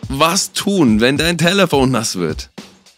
Was tun, wenn dein Telefon nass wird?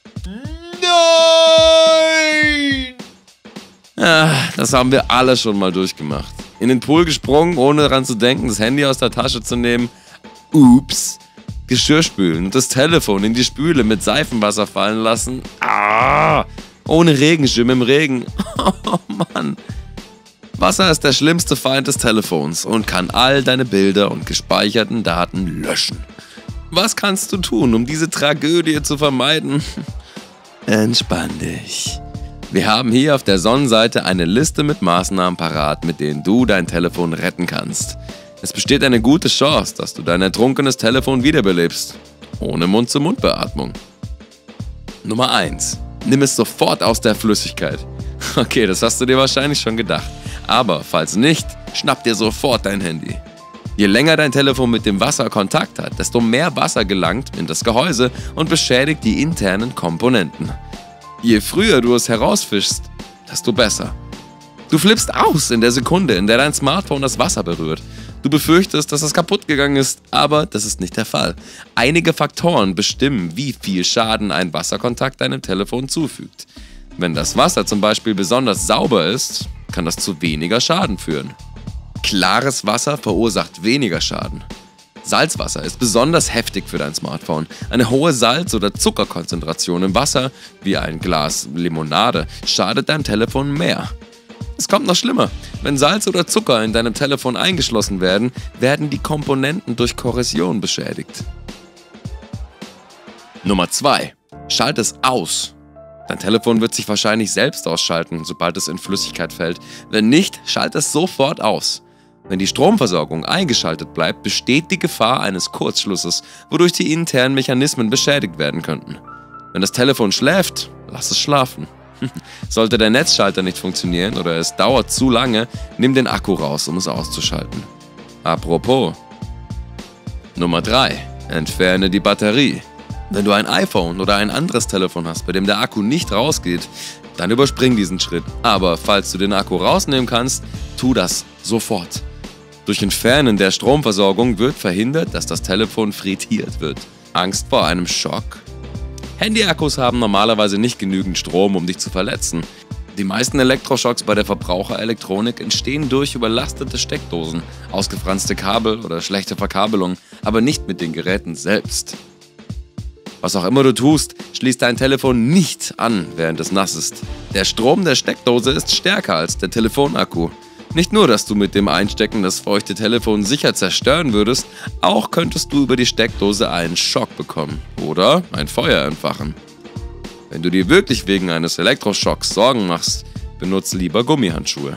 Nein! Das haben wir alle schon mal durchgemacht. In den Pool gesprungen, ohne daran zu denken, das Handy aus der Tasche zu nehmen. Ups. Geschirr spülen und das Telefon in die Spüle mit Seifenwasser fallen lassen. Ohne Regenschirm im Regen. Oh Mann. Wasser ist der schlimmste Feind des Telefons und kann all deine Bilder und gespeicherten Daten löschen. Was kannst du tun, um diese Tragödie zu vermeiden? Entspann dich. Wir haben hier auf der Sonnenseite eine Liste mit Maßnahmen parat, mit denen du dein Telefon retten kannst. Es besteht eine gute Chance, dass du dein ertrunkenes Telefon wiederbelebst. Ohne Mund-zu-Mund-Beatmung. Nummer 1. Nimm es sofort aus der Flüssigkeit. Okay, das hast du dir wahrscheinlich schon gedacht. Aber falls nicht, schnapp dir sofort dein Handy. Je länger dein Telefon mit dem Wasser Kontakt hat, desto mehr Wasser gelangt in das Gehäuse und beschädigt die internen Komponenten. Je früher du es herausfischst, desto besser. Du flippst aus in der Sekunde, in der dein Smartphone das Wasser berührt. Du befürchtest, dass es kaputt gegangen ist, aber das ist nicht der Fall. Einige Faktoren bestimmen, wie viel Schaden ein Wasserkontakt deinem Telefon zufügt. Wenn das Wasser zum Beispiel besonders sauber ist, kann das zu weniger Schaden führen. Klares Wasser verursacht weniger Schaden. Salzwasser ist besonders heftig für dein Smartphone. Eine hohe Salz- oder Zuckerkonzentration im Wasser, wie ein Glas Limonade, schadet deinem Telefon mehr. Es kommt noch schlimmer. Wenn Salz oder Zucker in deinem Telefon eingeschlossen werden, werden die Komponenten durch Korrosion beschädigt. Nummer 2. Schalt es aus. Dein Telefon wird sich wahrscheinlich selbst ausschalten, sobald es in Flüssigkeit fällt. Wenn nicht, schalt es sofort aus. Wenn die Stromversorgung eingeschaltet bleibt, besteht die Gefahr eines Kurzschlusses, wodurch die internen Mechanismen beschädigt werden könnten. Wenn das Telefon schläft, lass es schlafen. Sollte der Netzschalter nicht funktionieren oder es dauert zu lange, nimm den Akku raus, um es auszuschalten. Apropos. Nummer 3. Entferne die Batterie. Wenn du ein iPhone oder ein anderes Telefon hast, bei dem der Akku nicht rausgeht, dann überspring diesen Schritt. Aber falls du den Akku rausnehmen kannst, tu das sofort. Durch Entfernen der Stromversorgung wird verhindert, dass das Telefon frittiert wird. Angst vor einem Schock? Handy-Akkus haben normalerweise nicht genügend Strom, um dich zu verletzen. Die meisten Elektroschocks bei der Verbraucherelektronik entstehen durch überlastete Steckdosen, ausgefranste Kabel oder schlechte Verkabelung, aber nicht mit den Geräten selbst. Was auch immer du tust, schließ dein Telefon nicht an, während es nass ist. Der Strom der Steckdose ist stärker als der Telefonakku. Nicht nur, dass du mit dem Einstecken das feuchte Telefon sicher zerstören würdest, auch könntest du über die Steckdose einen Schock bekommen oder ein Feuer entfachen. Wenn du dir wirklich wegen eines Elektroschocks Sorgen machst, benutze lieber Gummihandschuhe.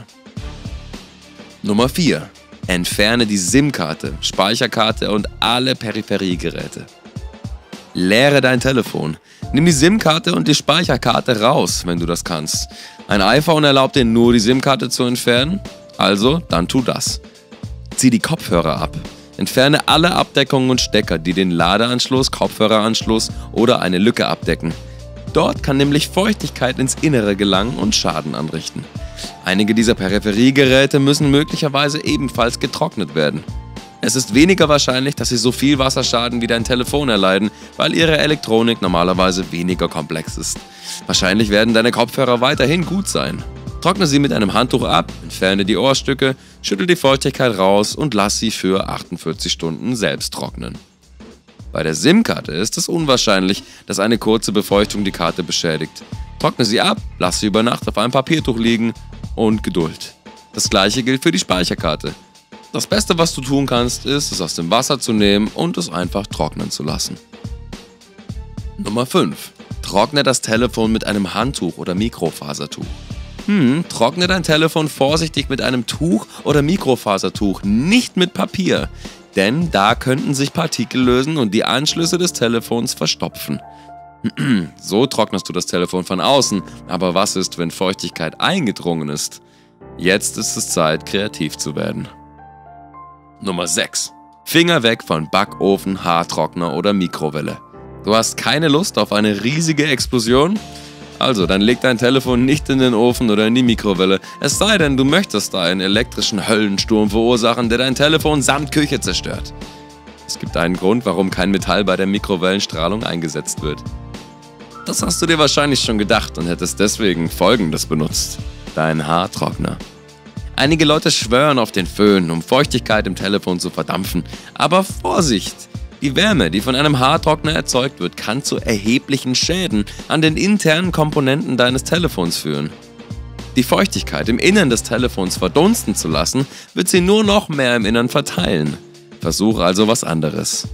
Nummer 4. Entferne die SIM-Karte, Speicherkarte und alle Peripheriegeräte. Leere dein Telefon. Nimm die SIM-Karte und die Speicherkarte raus, wenn du das kannst. Ein iPhone erlaubt dir nur, die SIM-Karte zu entfernen, also dann tu das. Zieh die Kopfhörer ab. Entferne alle Abdeckungen und Stecker, die den Ladeanschluss, Kopfhöreranschluss oder eine Lücke abdecken. Dort kann nämlich Feuchtigkeit ins Innere gelangen und Schaden anrichten. Einige dieser Peripheriegeräte müssen möglicherweise ebenfalls getrocknet werden. Es ist weniger wahrscheinlich, dass sie so viel Wasserschaden wie dein Telefon erleiden, weil ihre Elektronik normalerweise weniger komplex ist. Wahrscheinlich werden deine Kopfhörer weiterhin gut sein. Trockne sie mit einem Handtuch ab, entferne die Ohrstücke, schüttel die Feuchtigkeit raus und lass sie für 48 Stunden selbst trocknen. Bei der SIM-Karte ist es unwahrscheinlich, dass eine kurze Befeuchtung die Karte beschädigt. Trockne sie ab, lass sie über Nacht auf einem Papiertuch liegen und Geduld. Das gleiche gilt für die Speicherkarte. Das Beste, was du tun kannst, ist, es aus dem Wasser zu nehmen und es einfach trocknen zu lassen. Nummer 5. Trockne das Telefon mit einem Handtuch oder Mikrofasertuch. Trockne dein Telefon vorsichtig mit einem Tuch oder Mikrofasertuch, nicht mit Papier. Denn da könnten sich Partikel lösen und die Anschlüsse des Telefons verstopfen. So trocknest du das Telefon von außen, aber was ist, wenn Feuchtigkeit eingedrungen ist? Jetzt ist es Zeit, kreativ zu werden. Nummer 6. Finger weg von Backofen, Haartrockner oder Mikrowelle. Du hast keine Lust auf eine riesige Explosion? Also, dann leg dein Telefon nicht in den Ofen oder in die Mikrowelle. Es sei denn, du möchtest da einen elektrischen Höllensturm verursachen, der dein Telefon samt Küche zerstört. Es gibt einen Grund, warum kein Metall bei der Mikrowellenstrahlung eingesetzt wird. Das hast du dir wahrscheinlich schon gedacht und hättest deswegen Folgendes benutzt: Dein Haartrockner. Einige Leute schwören auf den Föhn, um Feuchtigkeit im Telefon zu verdampfen. Aber Vorsicht! Die Wärme, die von einem Haartrockner erzeugt wird, kann zu erheblichen Schäden an den internen Komponenten deines Telefons führen. Die Feuchtigkeit im Innern des Telefons verdunsten zu lassen, wird sie nur noch mehr im Innern verteilen. Versuche also was anderes.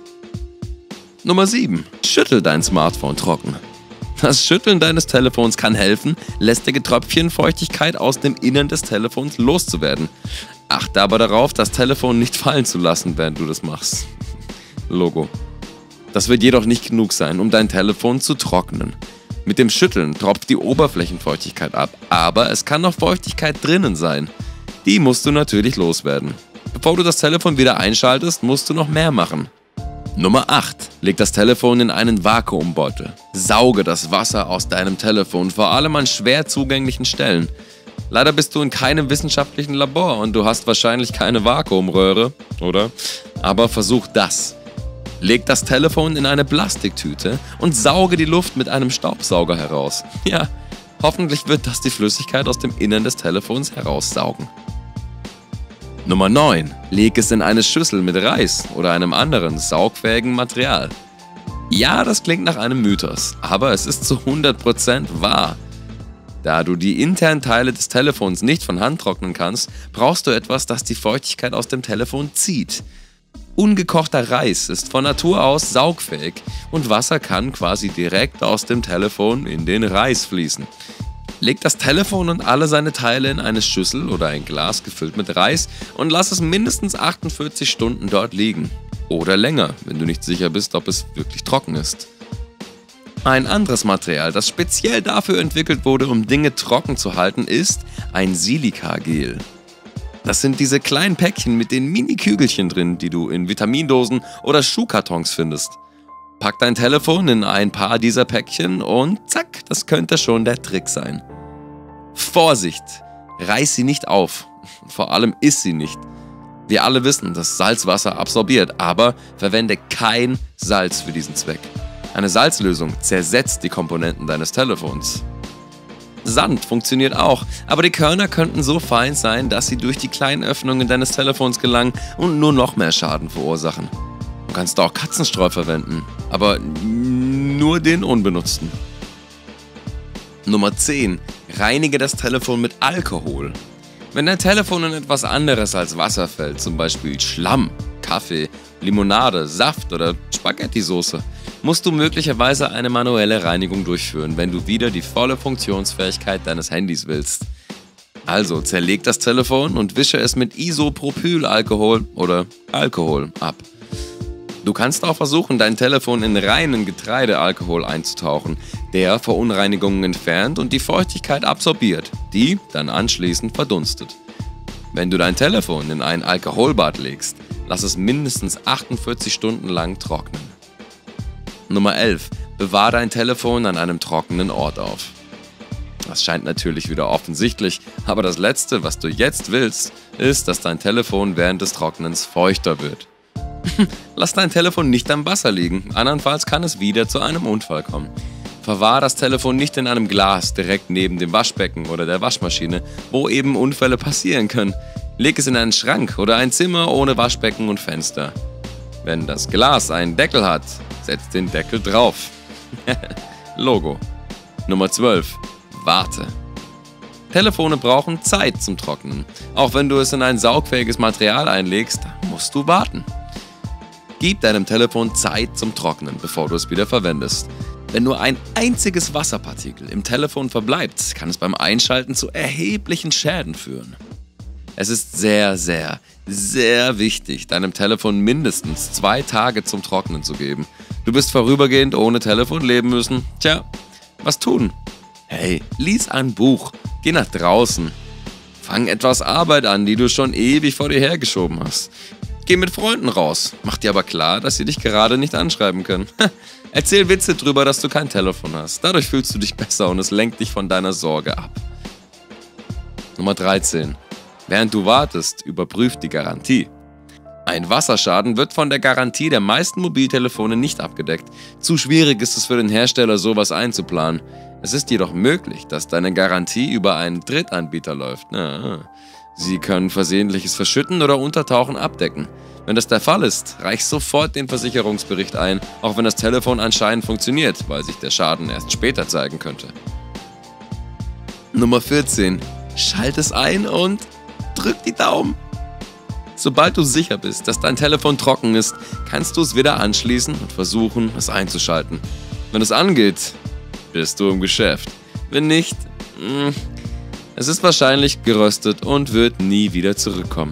Nummer 7. Schüttel dein Smartphone trocken. Das Schütteln deines Telefons kann helfen, lästige Tröpfchen Feuchtigkeit aus dem Innern des Telefons loszuwerden. Achte aber darauf, das Telefon nicht fallen zu lassen, während du das machst. Logo. Das wird jedoch nicht genug sein, um dein Telefon zu trocknen. Mit dem Schütteln tropft die Oberflächenfeuchtigkeit ab, aber es kann noch Feuchtigkeit drinnen sein. Die musst du natürlich loswerden. Bevor du das Telefon wieder einschaltest, musst du noch mehr machen. Nummer 8. Leg das Telefon in einen Vakuumbeutel. Sauge das Wasser aus deinem Telefon, vor allem an schwer zugänglichen Stellen. Leider bist du in keinem wissenschaftlichen Labor und du hast wahrscheinlich keine Vakuumröhre, oder? Aber versuch das. Leg das Telefon in eine Plastiktüte und sauge die Luft mit einem Staubsauger heraus. Ja, hoffentlich wird das die Flüssigkeit aus dem Innern des Telefons heraussaugen. Nummer 9. Leg es in eine Schüssel mit Reis oder einem anderen saugfähigen Material. Ja, das klingt nach einem Mythos, aber es ist zu 100% wahr. Da du die internen Teile des Telefons nicht von Hand trocknen kannst, brauchst du etwas, das die Feuchtigkeit aus dem Telefon zieht. Ungekochter Reis ist von Natur aus saugfähig und Wasser kann quasi direkt aus dem Telefon in den Reis fließen. Leg das Telefon und alle seine Teile in eine Schüssel oder ein Glas gefüllt mit Reis und lass es mindestens 48 Stunden dort liegen. Oder länger, wenn du nicht sicher bist, ob es wirklich trocken ist. Ein anderes Material, das speziell dafür entwickelt wurde, um Dinge trocken zu halten, ist ein Silikagel. Das sind diese kleinen Päckchen mit den Mini-Kügelchen drin, die du in Vitamindosen oder Schuhkartons findest. Pack dein Telefon in ein paar dieser Päckchen und zack, das könnte schon der Trick sein. Vorsicht! Reiß sie nicht auf. Vor allem iss sie nicht. Wir alle wissen, dass Salzwasser absorbiert, aber verwende kein Salz für diesen Zweck. Eine Salzlösung zersetzt die Komponenten deines Telefons. Sand funktioniert auch, aber die Körner könnten so fein sein, dass sie durch die kleinen Öffnungen deines Telefons gelangen und nur noch mehr Schaden verursachen. Du kannst auch Katzenstreu verwenden, aber nur den unbenutzten. Nummer 10. Reinige das Telefon mit Alkohol. Wenn dein Telefon in etwas anderes als Wasser fällt, zum Beispiel Schlamm, Kaffee, Limonade, Saft oder Spaghetti-Soße, musst du möglicherweise eine manuelle Reinigung durchführen, wenn du wieder die volle Funktionsfähigkeit deines Handys willst. Also zerleg das Telefon und wische es mit Isopropylalkohol oder Alkohol ab. Du kannst auch versuchen, dein Telefon in reinen Getreidealkohol einzutauchen, der Verunreinigungen entfernt und die Feuchtigkeit absorbiert, die dann anschließend verdunstet. Wenn du dein Telefon in ein Alkoholbad legst, lass es mindestens 48 Stunden lang trocknen. Nummer 11. Bewahre dein Telefon an einem trockenen Ort auf. Das scheint natürlich wieder offensichtlich, aber das Letzte, was du jetzt willst, ist, dass dein Telefon während des Trocknens feuchter wird. Lass dein Telefon nicht am Wasser liegen, andernfalls kann es wieder zu einem Unfall kommen. Verwahre das Telefon nicht in einem Glas direkt neben dem Waschbecken oder der Waschmaschine, wo eben Unfälle passieren können. Leg es in einen Schrank oder ein Zimmer ohne Waschbecken und Fenster. Wenn das Glas einen Deckel hat, setz den Deckel drauf. Logo. Nummer 12. Warte. Telefone brauchen Zeit zum Trocknen. Auch wenn du es in ein saugfähiges Material einlegst, musst du warten. Gib deinem Telefon Zeit zum Trocknen, bevor du es wieder verwendest. Wenn nur ein einziges Wasserpartikel im Telefon verbleibt, kann es beim Einschalten zu erheblichen Schäden führen. Es ist sehr, sehr, sehr wichtig, deinem Telefon mindestens 2 Tage zum Trocknen zu geben. Du wirst vorübergehend ohne Telefon leben müssen. Tja, was tun? Hey, lies ein Buch, geh nach draußen. Fang etwas Arbeit an, die du schon ewig vor dir hergeschoben hast. Geh mit Freunden raus, mach dir aber klar, dass sie dich gerade nicht anschreiben können. Erzähl Witze drüber, dass du kein Telefon hast. Dadurch fühlst du dich besser und es lenkt dich von deiner Sorge ab. Nummer 13. Während du wartest, überprüf die Garantie. Ein Wasserschaden wird von der Garantie der meisten Mobiltelefone nicht abgedeckt. Zu schwierig ist es für den Hersteller, sowas einzuplanen. Es ist jedoch möglich, dass deine Garantie über einen Drittanbieter läuft. Sie können versehentliches Verschütten oder Untertauchen abdecken. Wenn das der Fall ist, reich sofort den Versicherungsbericht ein, auch wenn das Telefon anscheinend funktioniert, weil sich der Schaden erst später zeigen könnte. Nummer 14. Schalt es ein und drück die Daumen. Sobald du sicher bist, dass dein Telefon trocken ist, kannst du es wieder anschließen und versuchen, es einzuschalten. Wenn es angeht, bist du im Geschäft. Wenn nicht, es ist wahrscheinlich geröstet und wird nie wieder zurückkommen.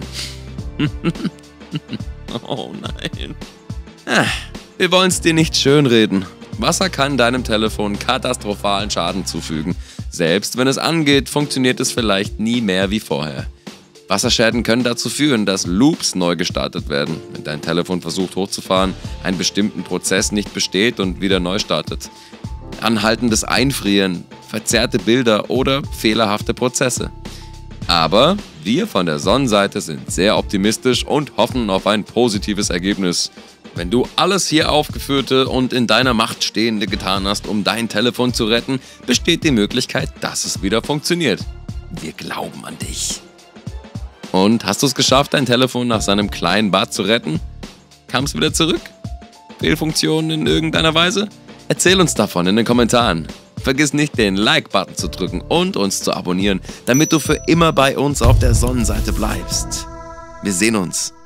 Oh nein. Wir wollen es dir nicht schönreden. Wasser kann deinem Telefon katastrophalen Schaden zufügen. Selbst wenn es angeht, funktioniert es vielleicht nie mehr wie vorher. Wasserschäden können dazu führen, dass Loops neu gestartet werden, wenn dein Telefon versucht hochzufahren, einen bestimmten Prozess nicht besteht und wieder neu startet. Anhaltendes Einfrieren, verzerrte Bilder oder fehlerhafte Prozesse. Aber wir von der Sonnenseite sind sehr optimistisch und hoffen auf ein positives Ergebnis. Wenn du alles hier aufgeführte und in deiner Macht Stehende getan hast, um dein Telefon zu retten, besteht die Möglichkeit, dass es wieder funktioniert. Wir glauben an dich. Und hast du es geschafft, dein Telefon nach seinem kleinen Bad zu retten? Kam es wieder zurück? Fehlfunktionen in irgendeiner Weise? Erzähl uns davon in den Kommentaren. Vergiss nicht, den Like-Button zu drücken und uns zu abonnieren, damit du für immer bei uns auf der Sonnenseite bleibst. Wir sehen uns.